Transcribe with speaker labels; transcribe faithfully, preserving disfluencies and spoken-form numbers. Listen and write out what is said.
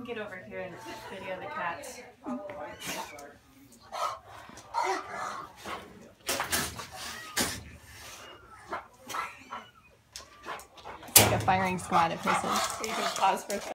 Speaker 1: get over here and video the cats.
Speaker 2: It's like a firing squad of hisses.
Speaker 1: You can pause for a second.